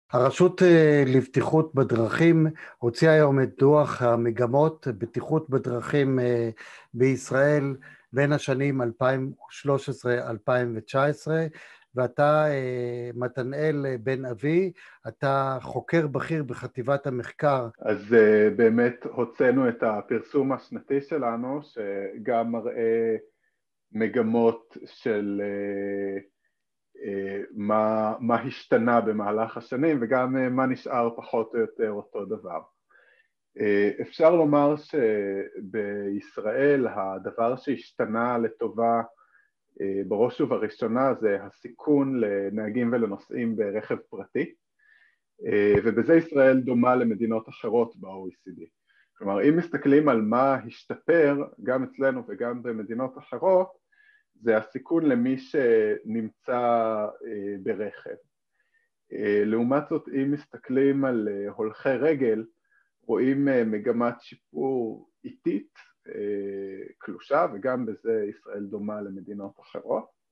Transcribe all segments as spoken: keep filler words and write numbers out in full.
הרשות אה, לבטיחות בדרכים הוציאה היום את דוח המגמות בטיחות בדרכים אה, בישראל בין השנים אלפיים ושלוש עשרה עד אלפיים ותשע עשרה, ואתה, אה, מתנאל בן אבי, אתה חוקר בכיר בחטיבת המחקר. אז uh, באמת הוצאנו את הפרסום השנתי שלנו, שגם מראה מגמות של uh, uh, מה, מה השתנה במהלך השנים, וגם uh, מה נשאר פחות או יותר אותו דבר. Uh, אפשר לומר שבישראל הדבר שהשתנה לטובה uh, בראש ובראשונה זה הסיכון לנהגים ולנוסעים ברכב פרטי, ובזה ישראל דומה למדינות אחרות ב-או אי סי די. כלומר, אם מסתכלים על מה השתפר, גם אצלנו וגם במדינות אחרות, זה הסיכון למי שנמצא ברכב. לעומת זאת, אם מסתכלים על הולכי רגל, רואים מגמת שיפור איטית, קלושה, וגם בזה ישראל דומה למדינות אחרות.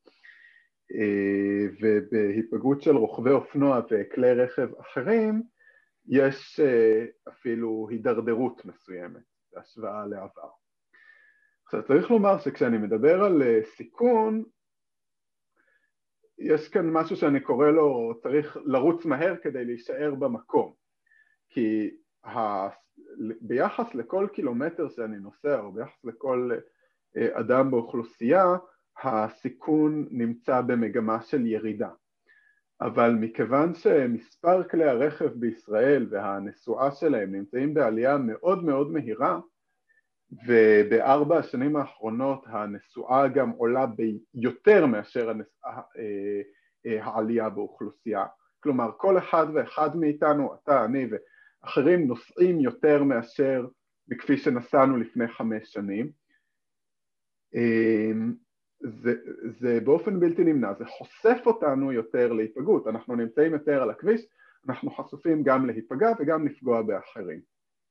ובהיפגעות של רוכבי אופנוע וכלי רכב אחרים יש אפילו הידרדרות מסוימת בהשוואה לעבר. עכשיו צריך לומר שכשאני מדבר על סיכון, יש כאן משהו שאני קורא לו צריך לרוץ מהר כדי להישאר במקום, כי ה... ביחס לכל קילומטר שאני נוסע או ביחס לכל אדם באוכלוסייה, הסיכון נמצא במגמה של ירידה. אבל מכיוון שמספר כלי הרכב בישראל והנסועה שלהם נמצאים בעלייה מאוד מאוד מהירה, ובארבע השנים האחרונות הנסועה גם עולה ביותר מאשר העלייה באוכלוסייה, כלומר כל אחד ואחד מאיתנו, אתה, אני ואחרים, נוסעים יותר מאשר מכפי שנסענו לפני חמש שנים, זה, זה באופן בלתי נמנע, זה חושף אותנו יותר להיפגעות, אנחנו נמצאים יותר על הכביש, אנחנו חשופים גם להיפגע וגם לפגוע באחרים.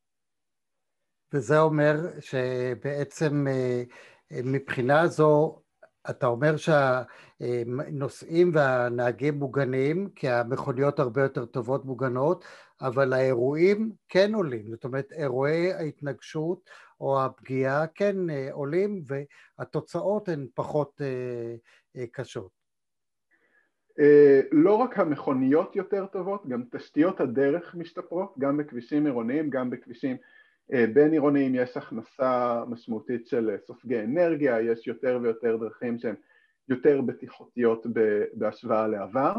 וזה אומר שבעצם מבחינה זו, אתה אומר שהנוסעים והנהגים מוגנים, כי המכוניות הרבה יותר טובות מוגנות, אבל האירועים כן עולים, זאת אומרת אירועי ההתנגשות או הפגיעה כן עולים, והתוצאות הן פחות קשות. לא רק המכוניות יותר טובות, גם תשתיות הדרך משתפרות, גם בכבישים עירוניים, גם בכבישים בין עירוניים יש הכנסה משמעותית של סופגי אנרגיה, יש יותר ויותר דרכים שהן יותר בטיחותיות בהשוואה לעבר,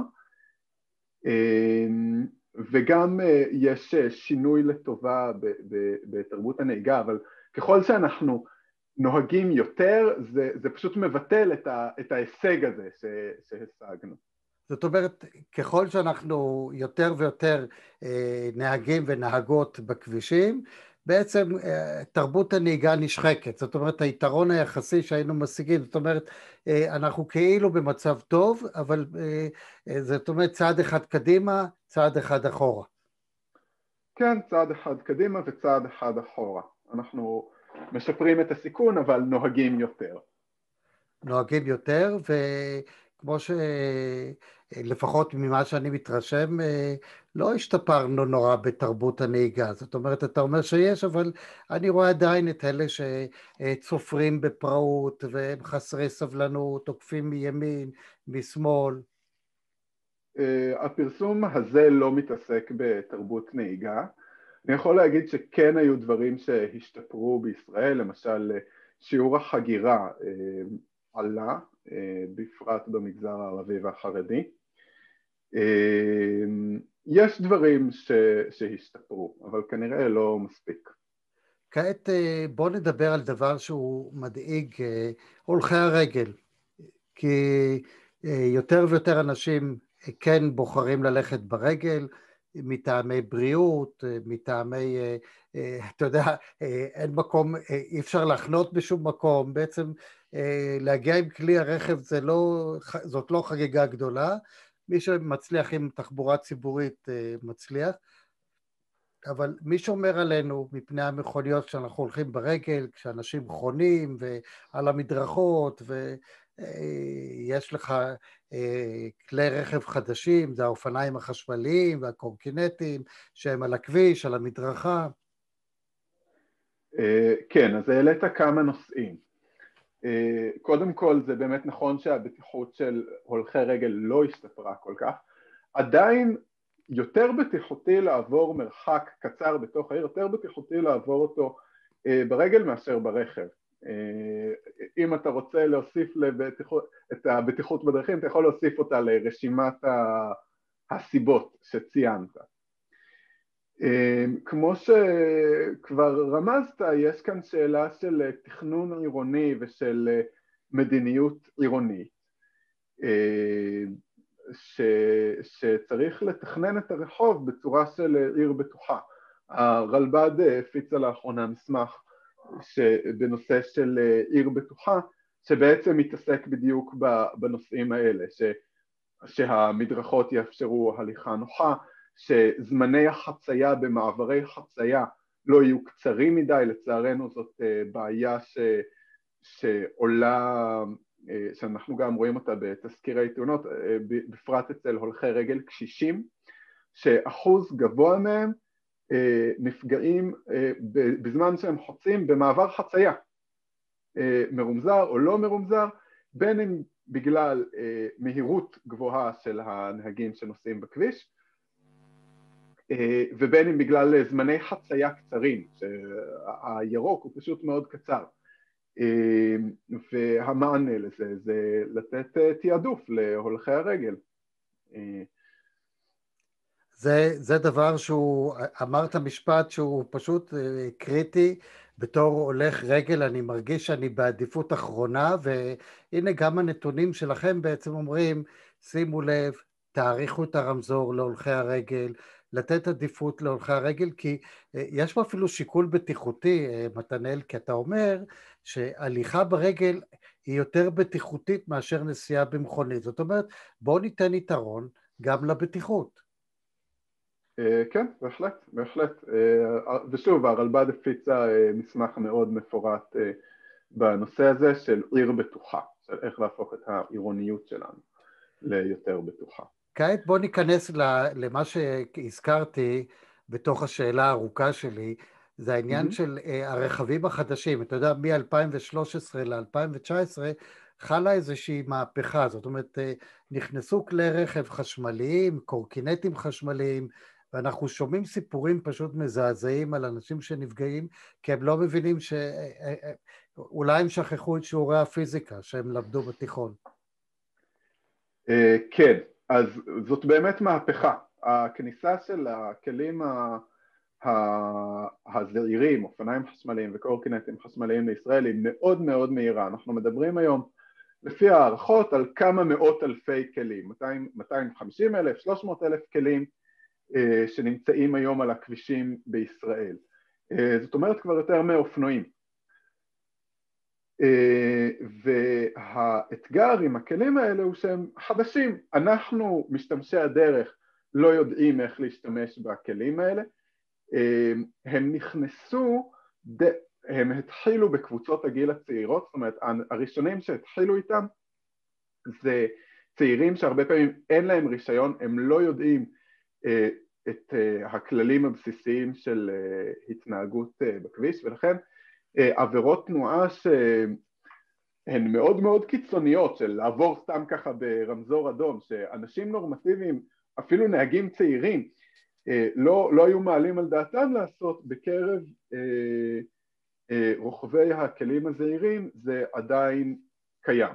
וגם יש שינוי לטובה בתרבות הנהיגה, אבל ככל שאנחנו נוהגים יותר, זה, זה פשוט מבטל את, ה, את ההישג הזה שהשגנו. זאת אומרת, ככל שאנחנו יותר ויותר נהגים ונהגות בכבישים, בעצם תרבות הנהיגה נשחקת, זאת אומרת היתרון היחסי שהיינו משיגים, זאת אומרת אנחנו כאילו במצב טוב, אבל זאת אומרת צעד אחד קדימה, צעד אחד אחורה. כן, צעד אחד קדימה וצעד אחד אחורה. אנחנו משפרים את הסיכון אבל נוהגים יותר. נוהגים יותר, וכמו שלפחות ממה שאני מתרשם, לא השתפרנו נורא בתרבות הנהיגה. זאת אומרת, אתה אומר שיש, אבל אני רואה עדיין את אלה שצופרים בפראות, והם חסרי סבלנות, תוקפים מימין, משמאל. הפרסום הזה לא מתעסק בתרבות נהיגה. אני יכול להגיד שכן היו דברים שהשתפרו בישראל, למשל שיעור החגירה עלה, בפרט במגזר הערבי והחרדי. יש דברים ש... שהשתפרו, אבל כנראה לא מספיק. כעת בוא נדבר על דבר שהוא מדאיג, הולכי הרגל, כי יותר ויותר אנשים כן בוחרים ללכת ברגל, מטעמי בריאות, מטעמי, אתה יודע, אין מקום, אי אפשר לחנות בשום מקום, בעצם להגיע עם כלי הרכב זה לא, זאת לא חגיגה גדולה, מי שמצליח עם תחבורה ציבורית מצליח, אבל מי שומר עלינו מפני המכוניות כשאנחנו הולכים ברגל, כשאנשים חונים ועל המדרכות, יש לך כלי רכב חדשים, זה האופניים החשמליים והקורקינטים שהם על הכביש, על המדרכה. כן, אז העלית כמה נושאים. קודם כל זה באמת נכון שהבטיחות של הולכי רגל לא השתפרה כל כך, עדיין יותר בטיחותי לעבור מרחק קצר בתוך העיר, יותר בטיחותי לעבור אותו ברגל מאשר ברכב. אם אתה רוצה להוסיף לבטיחות, את הבטיחות בדרכים, אתה יכול להוסיף אותה לרשימת הסיבות שציינת. כמו שכבר רמזת, יש כאן שאלה של תכנון עירוני ושל מדיניות עירונית, ש, שצריך לתכנן את הרחוב בצורה של עיר בטוחה. הרלב"ד הפיצה לאחרונה מסמך בנושא של עיר בטוחה, שבעצם מתעסק בדיוק בנושאים האלה, ש, שהמדרכות יאפשרו הליכה נוחה, שזמני החצייה במעברי חצייה לא יהיו קצרים מדי, לצערנו זאת בעיה ש, שעולה, שאנחנו גם רואים אותה בתזכירי תאונות, בפרט אצל הולכי רגל קשישים, שאחוז גבוה מהם נפגעים בזמן שהם חוצים במעבר חצייה, מרומזר או לא מרומזר, בין אם בגלל מהירות גבוהה של הנהגים שנוסעים בכביש, ובין אם בגלל זמני חצייה קצרים, שהירוק הוא פשוט מאוד קצר. והמענה לזה זה לתת תיעדוף להולכי הרגל. זה, זה דבר שהוא, אמרת משפט שהוא פשוט קריטי, בתור הולך רגל אני מרגיש שאני בעדיפות אחרונה, והנה גם הנתונים שלכם בעצם אומרים, שימו לב, תאריכו את הרמזור להולכי הרגל, לתת עדיפות להולכי הרגל, כי יש פה אפילו שיקול בטיחותי, מתנאל, כי אתה אומר שהליכה ברגל היא יותר בטיחותית מאשר נסיעה במכונית, זאת אומרת בואו ניתן יתרון גם לבטיחות. כן, בהחלט, בהחלט, ושוב הרלב"ד הפיצה מסמך מאוד מפורט בנושא הזה של עיר בטוחה, של איך להפוך את העירוניות שלנו ליותר בטוחה. כעת בוא ניכנס למה שהזכרתי בתוך השאלה הארוכה שלי, זה העניין mm-hmm. של הרכבים החדשים. אתה יודע, מ-אלפיים ושלוש עשרה ל-אלפיים ותשע עשרה חלה איזושהי מהפכה, זאת אומרת, נכנסו כלי רכב חשמליים, קורקינטים חשמליים, ואנחנו שומעים סיפורים פשוט מזעזעים על אנשים שנפגעים, כי הם לא מבינים שאולי הם שכחו את שיעורי הפיזיקה שהם למדו בתיכון. כן. אז זאת באמת מהפכה. הכניסה של הכלים הזעירים, אופניים חשמליים וקורקינטים חשמליים לישראל היא מאוד מאוד מהירה. אנחנו מדברים היום לפי הערכות על כמה מאות אלפי כלים, מאתיים וחמישים אלף, שלוש מאות אלף כלים שנמצאים היום על הכבישים בישראל. זאת אומרת כבר יותר מאופנועים. והאתגר עם הכלים האלה הוא שהם חדשים, אנחנו משתמשי הדרך לא יודעים איך להשתמש בכלים האלה, הם נכנסו, הם התחילו בקבוצות הגיל הצעירות, זאת אומרת הראשונים שהתחילו איתם זה צעירים שהרבה פעמים אין להם רישיון, הם לא יודעים את הכללים הבסיסיים של התנהגות בכביש, ולכן עבירות תנועה שהן מאוד מאוד קיצוניות, של לעבור סתם ככה ברמזור אדום, שאנשים נורמטיביים, אפילו נהגים צעירים, לא, לא היו מעלים על דעתם לעשות, בקרב אה, אה, רוכבי הכלים הזעירים זה עדיין קיים.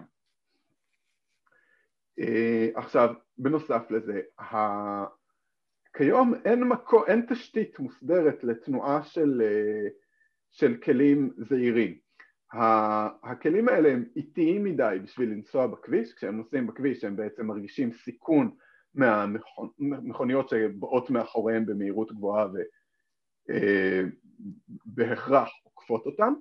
אה, עכשיו, בנוסף לזה, ה... כיום אין, מקו, אין תשתית מוסדרת לתנועה של... אה, של כלים זעירים. הכלים האלה הם איטיים מדי בשביל לנסוע בכביש, כשהם נוסעים בכביש הם בעצם מרגישים סיכון מהמכוניות שבאות מאחוריהם במהירות גבוהה ובהכרח עוקפות אותם,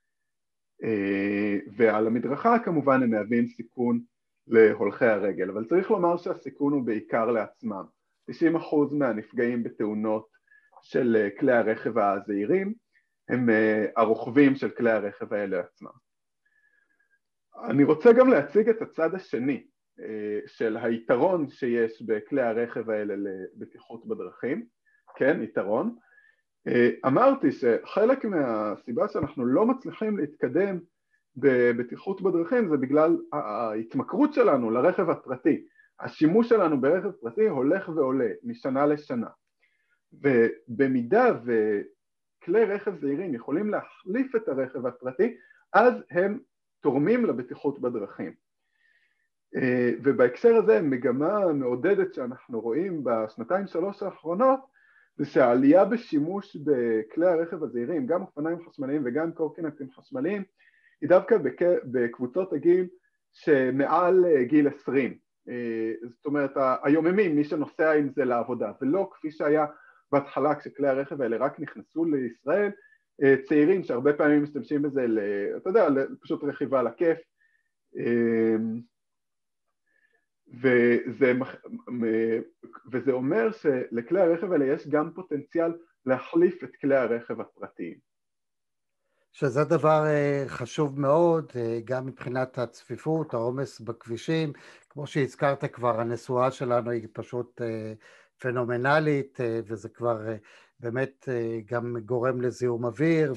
ועל המדרכה כמובן הם מהווים סיכון להולכי הרגל, אבל צריך לומר שהסיכון הוא בעיקר לעצמם. תשעים אחוז מהנפגעים בתאונות של כלי הרכב הזעירים הם הרוכבים של כלי הרכב האלה עצמם. אני רוצה גם להציג את הצד השני של היתרון שיש בכלי הרכב האלה לבטיחות בדרכים, כן, יתרון. אמרתי שחלק מהסיבה שאנחנו לא מצליחים להתקדם בבטיחות בדרכים זה בגלל ההתמכרות שלנו לרכב הפרטי. השימוש שלנו ברכב פרטי הולך ועולה משנה לשנה. ובמידה וכלי רכב זעירים יכולים להחליף את הרכב הפרטי, אז הם תורמים לבטיחות בדרכים. ובהקשר הזה מגמה מעודדת שאנחנו רואים בשנתיים שלוש האחרונות, זה שהעלייה בשימוש בכלי הרכב הזעירים, גם אופניים חשמליים וגם קורקינטים חשמליים, היא דווקא בקבוצות הגיל שמעל גיל עשרים. זאת אומרת, היוממים, מי שנוסע עם זה לעבודה, ולא כפי שהיה בהתחלה כשכלי הרכב האלה רק נכנסו לישראל, צעירים שהרבה פעמים משתמשים בזה, אתה יודע, פשוט רכיבה לכיף, וזה, וזה אומר שלכלי הרכב האלה יש גם פוטנציאל להחליף את כלי הרכב הפרטיים. שזה דבר חשוב מאוד, גם מבחינת הצפיפות, העומס בכבישים, כמו שהזכרת כבר, הנסועה שלנו היא פשוט פנומנלית, וזה כבר באמת גם גורם לזיהום אוויר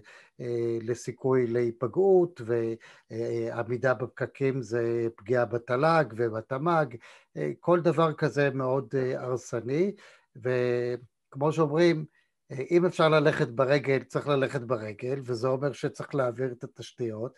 ולסיכוי להיפגעות, ועמידה בפקקים זה פגיעה בתל"ג ובתמ"ג, כל דבר כזה מאוד הרסני, וכמו שאומרים, אם אפשר ללכת ברגל, צריך ללכת ברגל, וזה אומר שצריך להעביר את התשתיות,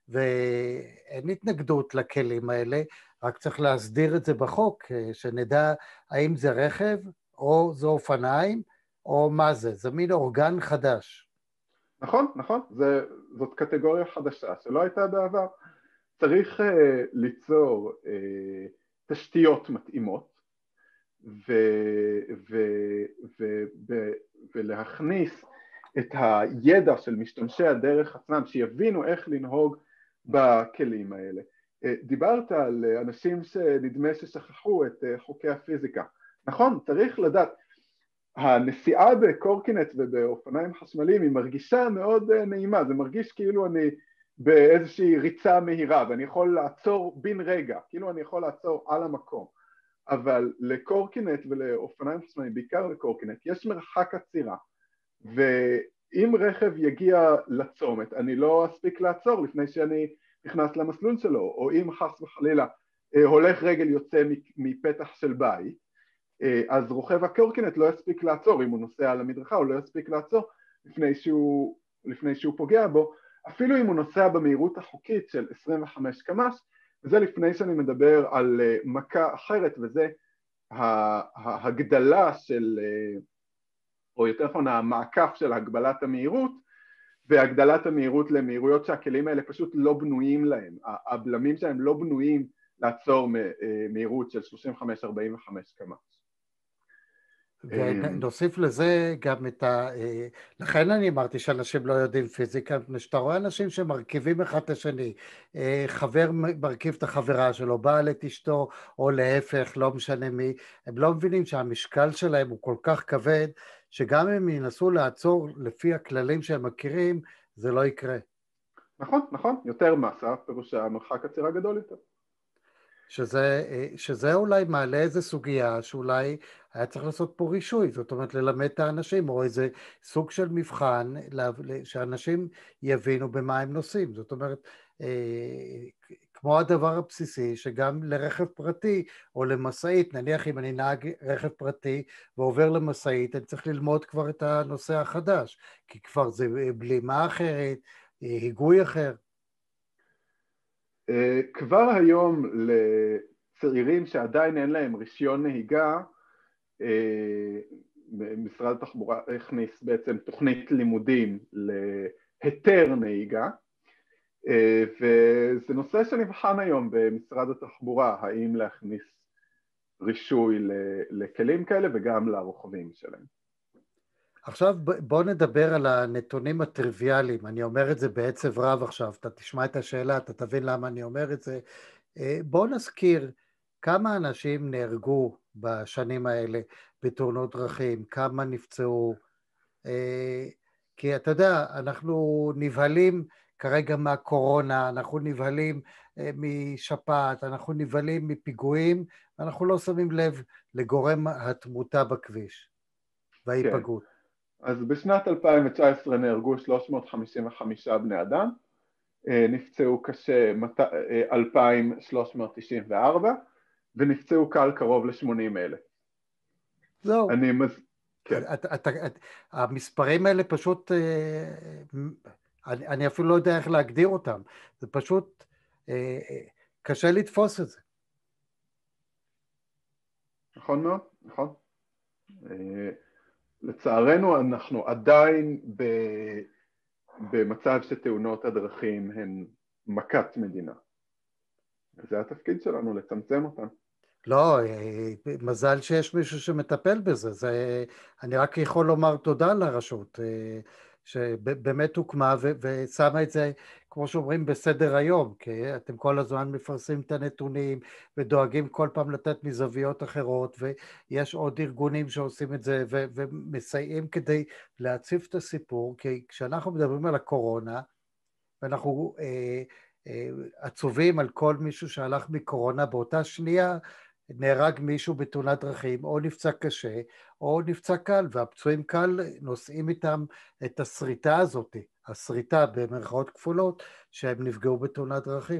ואין התנגדות לכלים האלה, רק צריך להסדיר את זה בחוק, שנדע האם זה רכב, או זה אופניים, או מה זה, זה מין אורגן חדש. נכון, נכון, זה, זאת קטגוריה חדשה שלא הייתה בעבר. צריך uh, ליצור uh, תשתיות מתאימות, ו, ו, ו, ו, ולהכניס את הידע של משתמשי הדרך עצמם, שיבינו איך לנהוג בכלים האלה. דיברת על אנשים שנדמה ששכחו את חוקי הפיזיקה. נכון, צריך לדעת, הנסיעה בקורקינט ובאופניים חשמליים היא מרגישה מאוד נעימה, זה מרגיש כאילו אני באיזושהי ריצה מהירה, ואני יכול לעצור בין רגע, כאילו אני יכול לעצור על המקום. אבל לקורקינט ולאופניים חשמליים, בעיקר לקורקינט, יש מרחק עצירה, ואם רכב יגיע לצומת, אני לא אספיק לעצור לפני שאני נכנס למסלול שלו, או אם חס וחלילה הולך רגל יוצא מפתח של בית, אז רוכב הקורקינט לא יספיק לעצור, אם הוא נוסע על המדרכה הוא לא יספיק לעצור לפני שהוא, לפני שהוא פוגע בו, אפילו אם הוא נוסע במהירות החוקית של עשרים וחמש קמ"ש, וזה לפני שאני מדבר על מכה אחרת, וזה ההגדלה של, או יותר נכון המעקף של הגבלת המהירות, והגדלת המהירות למהירויות שהכלים האלה פשוט לא בנויים להם, הבלמים שהם לא בנויים לעצור מהירות של שלושים וחמש עד ארבעים וחמש קמ"ש. ונוסיף לזה גם את ה... לכן אני אמרתי שאנשים לא יודעים פיזיקה, שאתה רואה אנשים שמרכיבים אחד את השני, חבר מרכיב את החברה שלו, בעל את אשתו, או להפך, לא משנה מי, הם לא מבינים שהמשקל שלהם הוא כל כך כבד, שגם אם ינסו לעצור לפי הכללים שהם מכירים, זה לא יקרה. נכון, נכון, יותר מסה, פירוש שהמרחק עצירה גדול יותר. שזה, שזה אולי מעלה איזה סוגיה שאולי היה צריך לעשות פה רישוי, זאת אומרת ללמד את האנשים, או איזה סוג של מבחן, שאנשים יבינו במה הם נוסעים, זאת אומרת, כמו הדבר הבסיסי, שגם לרכב פרטי או למשאית, נניח אם אני נהג רכב פרטי ועובר למשאית, אני צריך ללמוד כבר את הנושא החדש, כי כבר זה בלימה אחרת, היגוי אחר. כבר היום לצעירים שעדיין אין להם רישיון נהיגה, משרד התחבורה הכניס בעצם תוכנית לימודים להיתר נהיגה, וזה נושא שנבחן היום במשרד התחבורה, האם להכניס רישוי לכלים כאלה וגם לרוכבים שלהם. עכשיו בוא נדבר על הנתונים הטריוויאליים, אני אומר את זה בעצב רב עכשיו, אתה תשמע את השאלה, אתה תבין למה אני אומר את זה. בוא נזכיר כמה אנשים נהרגו בשנים האלה בתאונות דרכים, כמה נפצעו, כי אתה יודע, אנחנו נבהלים כרגע מהקורונה, אנחנו נבהלים משפעת, אנחנו נבהלים מפיגועים, אנחנו לא שמים לב לגורם התמותה בכביש כן, וההיפגעות. אז בשנת אלפיים תשע עשרה נהרגו שלוש מאות חמישים וחמישה בני אדם, נפצעו קשה אלפיים שלוש מאות תשעים וארבע, ונפצעו קל קרוב ל-שמונים אלף. זהו. אני מז... כן. את, את, את, המספרים האלה פשוט, אני, אני אפילו לא יודע איך להגדיר אותם, זה פשוט קשה לתפוס את זה. נכון מאוד, נכון. לצערנו אנחנו עדיין ב... במצב שתאונות הדרכים הן מכת מדינה. וזה התפקיד שלנו, לצמצם אותן. לא, מזל שיש מישהו שמטפל בזה. זה, אני רק יכול לומר תודה לרשות, שבאמת הוקמה ושמה את זה, כמו שאומרים, בסדר היום, כי אתם כל הזמן מפרסמים את הנתונים ודואגים כל פעם לתת מזוויות אחרות, ויש עוד ארגונים שעושים את זה ומסייעים כדי להציף את הסיפור, כי כשאנחנו מדברים על הקורונה, ואנחנו אה, אה, עצובים על כל מישהו שהלך מקורונה, באותה שנייה נהרג מישהו בתאונת דרכים, או נפצע קשה, או נפצע קל, והפצועים קל נושאים איתם את הסריטה הזאת, הסריטה במרכאות כפולות, שהם נפגעו בתאונת דרכים.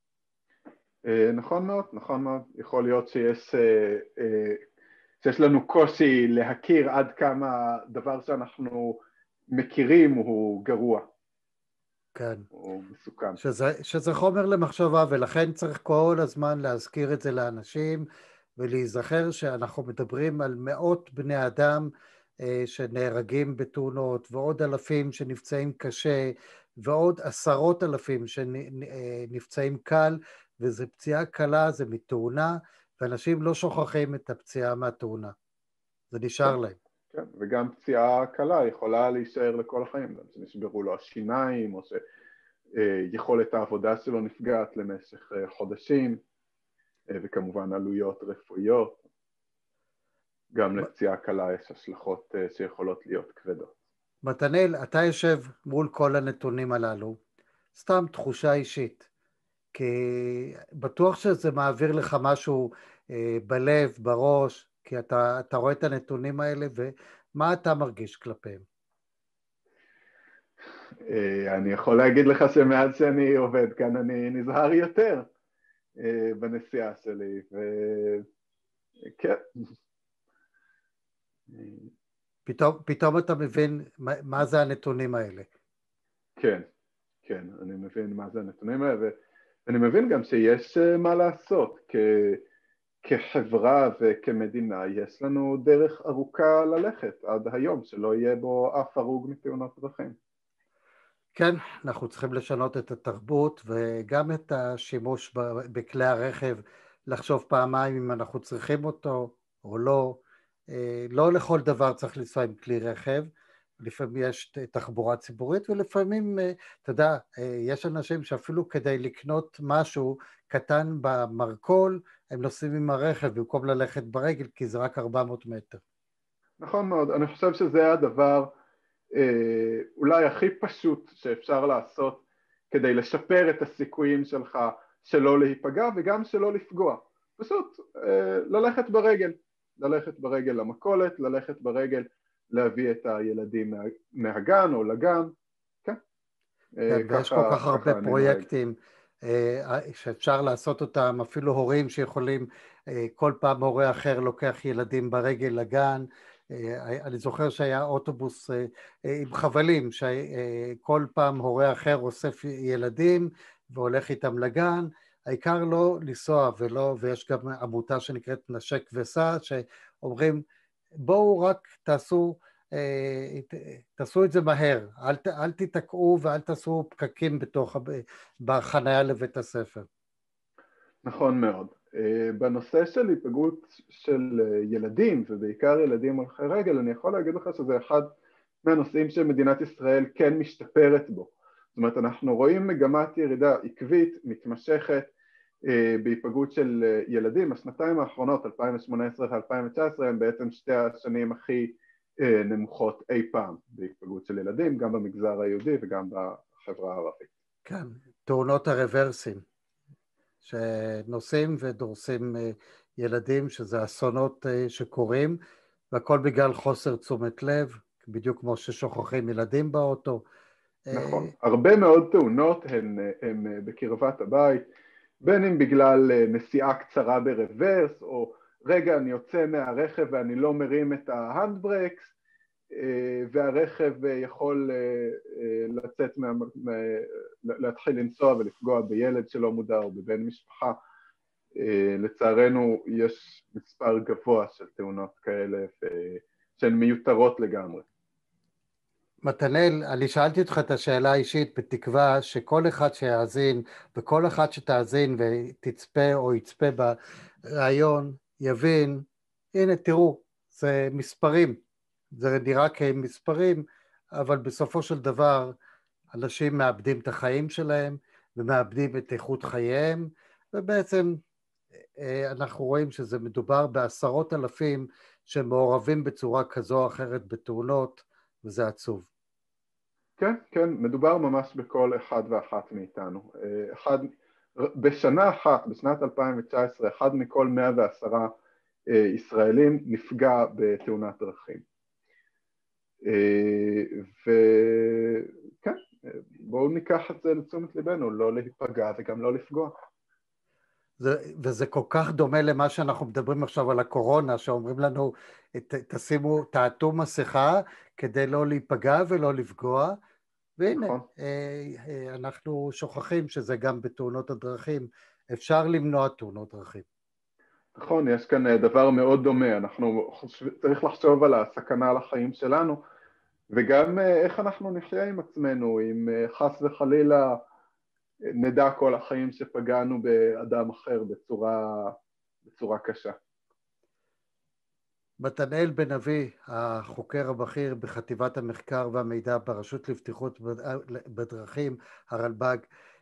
נכון מאוד, נכון מאוד. יכול להיות שיש, שיש לנו קושי להכיר עד כמה דבר שאנחנו מכירים הוא גרוע. כן. הוא מסוכן. שזה, שזה חומר למחשבה, ולכן צריך כל הזמן להזכיר את זה לאנשים, ולהיזכר שאנחנו מדברים על מאות בני אדם אה, שנהרגים בתאונות, ועוד אלפים שנפצעים קשה, ועוד עשרות אלפים שנפצעים קל, וזה פציעה קלה, זה מתאונה, ואנשים לא שוכחים את הפציעה מהתאונה. זה נשאר להם. כן, וגם פציעה קלה יכולה להישאר לכל החיים, גם שנשברו לו השיניים, או שיכולת העבודה שלו נפגעת למשך חודשים, וכמובן עלויות רפואיות. גם לפציעה קלה יש השלכות שיכולות להיות כבדות. מתנאל, אתה יושב מול כל הנתונים הללו, סתם תחושה אישית, כי בטוח שזה מעביר לך משהו בלב, בראש, כי אתה, אתה רואה את הנתונים האלה, ומה אתה מרגיש כלפיהם? אני יכול להגיד לך שמאז שאני עובד כאן אני נזהר יותר בנסיעה שלי, וכן. פתאום, פתאום אתה מבין מה, מה זה הנתונים האלה. כן, כן, אני מבין מה זה הנתונים האלה, ואני מבין גם שיש מה לעשות. כ... כחברה וכמדינה יש לנו דרך ארוכה ללכת עד היום, שלא יהיה בו אף הרוג מתאונות דרכים. כן, אנחנו צריכים לשנות את התרבות וגם את השימוש בכלי הרכב, לחשוב פעמיים אם אנחנו צריכים אותו או לא. לא לכל דבר צריך לנסוע עם כלי רכב, לפעמים יש תחבורה ציבורית, ולפעמים, אתה יודע, יש אנשים שאפילו כדי לקנות משהו קטן במרכול, הם נוסעים עם הרכב במקום ללכת ברגל, כי זה רק ארבע מאות מטר. נכון מאוד, אני חושב שזה הדבר אה, אולי הכי פשוט שאפשר לעשות, כדי לשפר את הסיכויים שלך שלא להיפגע וגם שלא לפגוע. פשוט אה, ללכת ברגל, ללכת ברגל למכולת, ללכת ברגל להביא את הילדים מהגן או לגן, כן. כן, ויש כל כך הרבה פרויקטים שאפשר לעשות אותם, אפילו הורים שיכולים, כל פעם הורה אחר לוקח ילדים ברגל לגן. אני זוכר שהיה אוטובוס עם חבלים, שכל פעם הורה אחר אוסף ילדים והולך איתם לגן, העיקר לא לנסוע, ולא, ויש גם עמותה שנקראת נשק וסע, שאומרים בואו רק תעשו, תעשו את זה מהר, אל, אל תתקעו ואל תעשו פקקים בתוך, בחניה לבית הספר. נכון מאוד. בנושא של היפגעות של ילדים, ובעיקר ילדים הולכי רגל, אני יכול להגיד לך שזה אחד מהנושאים שמדינת ישראל כן משתפרת בו. זאת אומרת, אנחנו רואים מגמת ירידה עקבית, מתמשכת, בהיפגעות של ילדים. השנתיים האחרונות, אלפיים שמונה עשרה ו-אלפיים תשע עשרה, הם בעצם שתי השנים הכי נמוכות אי פעם בהיפגעות של ילדים, גם במגזר היהודי וגם בחברה הערבית. כן, תאונות הרוורסים, שנוסעים ודורסים ילדים, שזה אסונות שקורים, והכל בגלל חוסר תשומת לב, בדיוק כמו ששוכחים ילדים באוטו. נכון, הרבה מאוד תאונות הן, הן בקרבת הבית, בין אם בגלל נסיעה קצרה ברוורס, או רגע אני יוצא מהרכב ואני לא מרים את ההנדברקס, והרכב יכול לצאת, מה, להתחיל לנסוע ולפגוע בילד שלא מודע או בבן משפחה. לצערנו יש מספר גבוה של תאונות כאלה שהן מיותרות לגמרי. מתנאל, אני שאלתי אותך את השאלה האישית בתקווה שכל אחד שיאזין וכל אחד שתאזין ותצפה או יצפה ברעיון יבין, הנה תראו, זה מספרים, זה נראה כמספרים, אבל בסופו של דבר אנשים מאבדים את החיים שלהם ומאבדים את איכות חייהם, ובעצם אנחנו רואים שזה מדובר בעשרות אלפים שמעורבים בצורה כזו או אחרת בתאונות, וזה עצוב. כן, כן, מדובר ממש בכל אחד ואחת מאיתנו. אחד, בשנה אחת, בשנת אלפיים תשע עשרה, אחד מכל מאה ועשרה ישראלים נפגע בתאונת דרכים. וכן, בואו ניקח את זה לתשומת ליבנו, לא להיפגע וגם לא לפגוע. זה, וזה כל כך דומה למה שאנחנו מדברים עכשיו על הקורונה, שאומרים לנו, ת, תשימו, תעטו מסכה כדי לא להיפגע ולא לפגוע, והנה, נכון. אנחנו שוכחים שזה גם בתאונות הדרכים, אפשר למנוע תאונות דרכים. נכון, יש כאן דבר מאוד דומה, אנחנו חושב, צריך לחשוב על הסכנה לחיים שלנו, וגם איך אנחנו נחיה עם עצמנו, אם חס וחלילה נדע כל החיים שפגענו באדם אחר בצורה, בצורה קשה. מתנאל בן אבי, החוקר הבכיר בחטיבת המחקר והמידע ברשות לבטיחות בדרכים, הרלב"ג,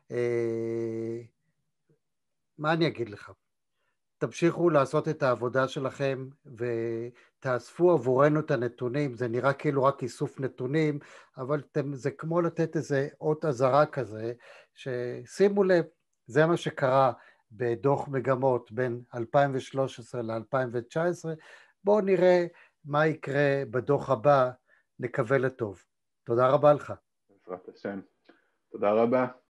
מה אני אגיד לך? תמשיכו לעשות את העבודה שלכם ותאספו עבורנו את הנתונים, זה נראה כאילו רק איסוף נתונים, אבל זה כמו לתת איזה אות אזהרה כזה, ששימו לב, זה מה שקרה בדוח מגמות בין אלפיים ושלוש עשרה ל-אלפיים תשע עשרה, בואו נראה מה יקרה בדוח הבא, נקווה לטוב. תודה רבה לך. בעזרת השם. תודה רבה.